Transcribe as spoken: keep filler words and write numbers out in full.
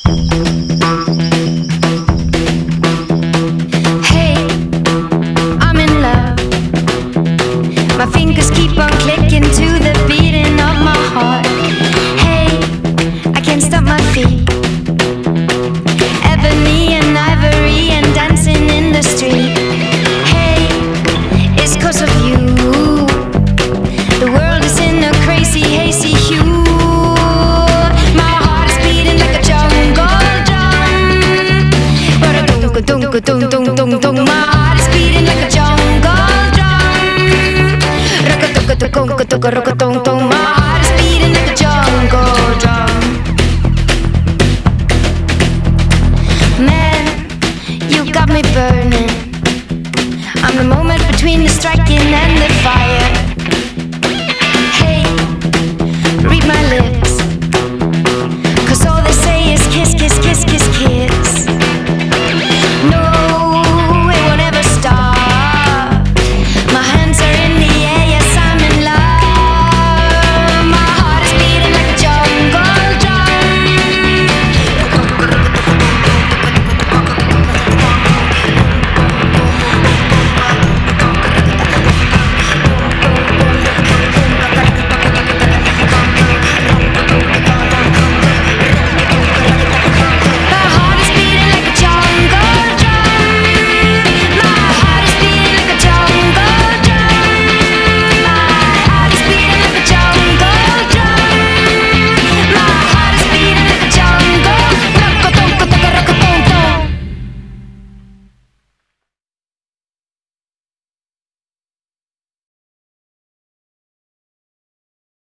My fingers keep on clicking to the beating of my heart. Hey, I can't stop my feet. Ebony and ivory and dancing in the street. Hey, it's 'cause of you. The world is in a crazy, hazy hue. My heart is beating like a jungle drum. Ba-da-dum-ka-dum-ka-dum-dum-dum-dum. My heart is beating like a jungle drum. Rock-a-toka-toka-roka-tong-tong. My heart is beating like a jungle drum. Man, you got me burning. I'm the moment between the striking and the fire. Hey, read my lips.